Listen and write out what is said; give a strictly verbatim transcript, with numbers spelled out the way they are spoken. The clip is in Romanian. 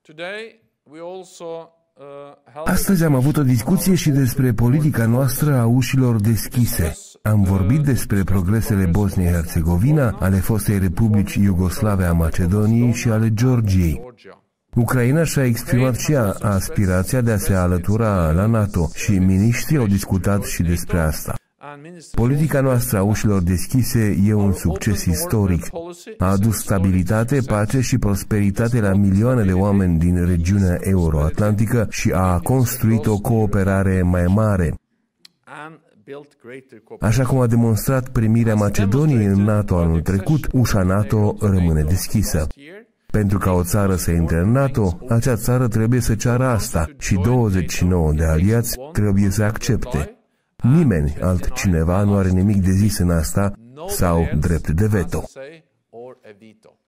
Astăzi am avut o discuție și despre politica noastră a ușilor deschise. Am vorbit despre progresele Bosniei-Herzegovina, ale fostei Republici Iugoslave a Macedoniei și ale Georgiei. Ucraina și-a exprimat și ea aspirația de a se alătura la NATO și miniștrii au discutat și despre asta. Politica noastră a ușilor deschise e un succes istoric. A adus stabilitate, pace și prosperitate la milioane de oameni din regiunea euroatlantică și a construit o cooperare mai mare. Așa cum a demonstrat primirea Macedoniei în NATO anul trecut, ușa NATO rămâne deschisă. Pentru ca o țară să intre în NATO, acea țară trebuie să ceară asta și douăzeci și nouă de aliați trebuie să accepte. Nimeni altcineva nu are nimic de zis în asta sau drept de veto.